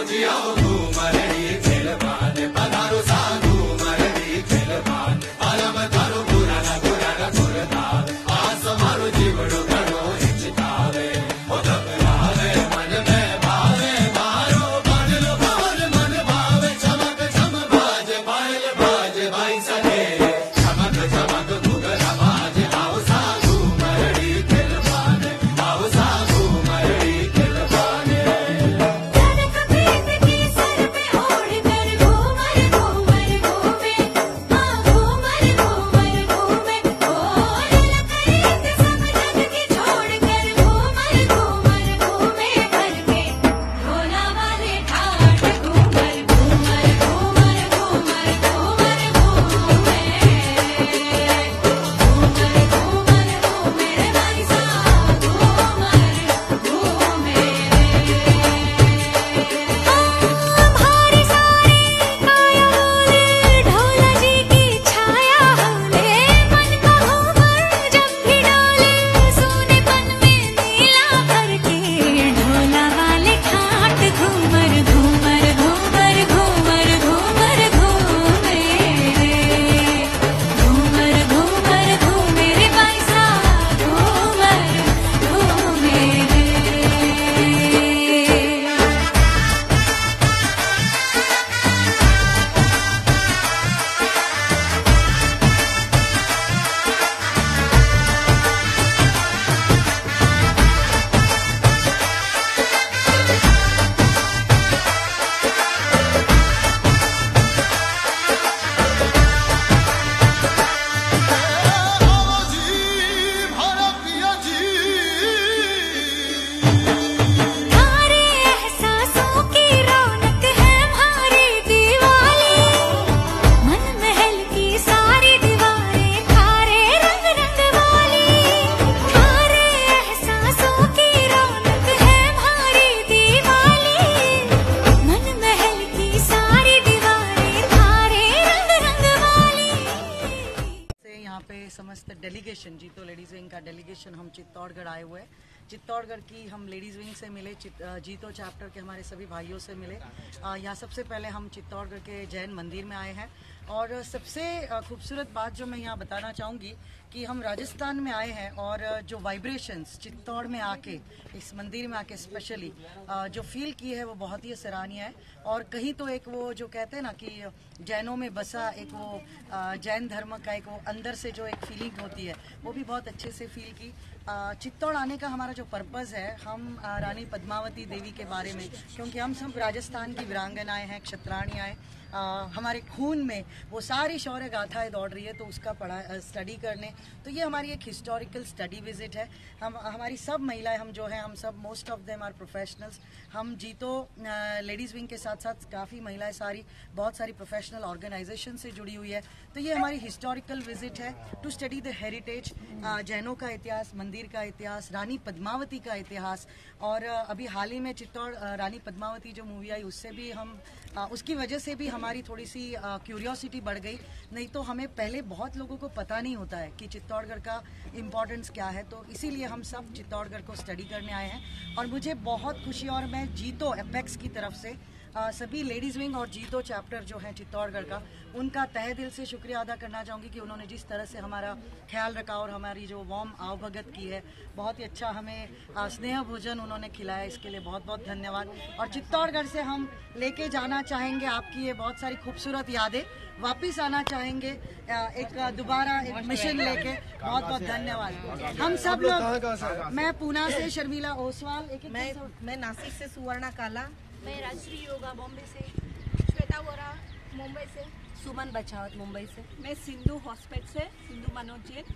समस्त डेलीगेशन जीतो ladies wing का डेलीगेशन हम चित्तौड़गढ़ आए हुए हैं। चित्तौड़गढ़ की हम लेडीज विंग से मिले, जीतो चैप्टर के हमारे सभी भाइयों से मिले। यहाँ सबसे पहले हम चित्तौड़गढ़ के जैन मंदिर में आए हैं और सबसे खूबसूरत बात जो मैं यहाँ बताना चाहूँगी कि हम राजस्थान में आए हैं और जो वाइब्रेशंस चित्तौड़ में आके, इस मंदिर में आके स्पेशली जो फील की है वो बहुत ही सराहनीय है। और कहीं तो एक वो जो कहते हैं ना कि जैनों में बसा एक वो जैन धर्म का एक वो अंदर से जो एक फीलिंग होती है वो भी बहुत अच्छे से फील की। चित्तौड़ आने का हमारा जो पर्पज़ है, हम रानी पद्मावती देवी के बारे में, क्योंकि हम सब राजस्थान की वीरांगनाएं हैं, क्षत्राणियाँ हैं, हमारे खून में वो सारी शौर्य गाथाएं दौड़ रही है, तो उसका स्टडी करने, तो ये हमारी एक हिस्टोरिकल स्टडी विजिट है। हमारी सब महिलाएं, हम जो हैं, हम सब most of them are professionals. हम जीतो लेडीज़ विंग के साथ साथ काफ़ी महिलाएं सारी बहुत सारी प्रोफेशनल ऑर्गेनाइजेशन से जुड़ी हुई है। तो ये हमारी हिस्टोरिकल विजिट है टू स्टडी द हेरिटेज, जैनों का इतिहास, मंदिर का इतिहास, रानी पद्मावती का इतिहास। और अभी हाल ही में चित्तौड़ रानी पद्मावती जो मूवी आई, उससे भी हम उसकी वजह से भी हमारी थोड़ी सी क्यूरियोसिटी बढ़ गई। नहीं तो हमें पहले बहुत लोगों को पता नहीं होता है कि चित्तौड़गढ़ का इम्पोर्टेंस क्या है, तो इसीलिए हम सब चित्तौड़गढ़ को स्टडी करने आए हैं। और मुझे बहुत खुशी, और मैं जीतो एपेक्स की तरफ से सभी लेडीज़ विंग और जीतो चैप्टर जो है चित्तौड़गढ़ का, उनका तहे दिल से शुक्रिया अदा करना चाहूँगी कि उन्होंने जिस तरह से हमारा ख्याल रखा और हमारी जो वार्म आवभगत की है, बहुत ही अच्छा हमें स्नेह भोजन उन्होंने खिलाया, इसके लिए बहुत बहुत धन्यवाद। और चित्तौड़गढ़ से हम लेके जाना चाहेंगे आपकी ये बहुत सारी खूबसूरत यादें, वापिस आना चाहेंगे एक दोबारा एक मिशन लेके। बहुत बहुत धन्यवाद। हम सब लोग, मैं पूना से शर्मिला ओसवाल, मैं नासिक से सुवर्णा काला, मैं राजश्री योगा बॉम्बे से, श्वेता वोरा मुंबई से, सुमन बचावत मुंबई से, मैं सिंधु हॉस्पिटल से, सिंधु मनोज जैन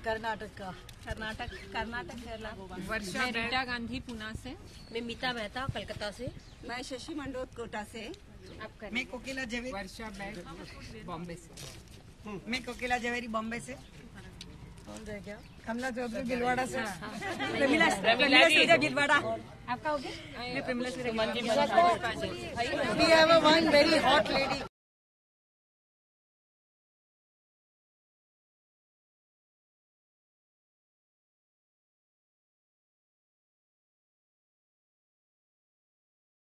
कर्नाटक केरला, वर्षा रीटा गांधी पूना से, मैं मीता मेहता कलकत्ता से, मैं शशि मंडोत कोटा से, मैं कोकिला जवेरी, वर्षा बैग बॉम्बे से, मैं कोकिला जवेरी बॉम्बे से, कमला चौधरी भिलवाड़ा से, प्रमिला भिलवाड़ा, आपका हो गया? मैं Pramila We have a one very hot lady.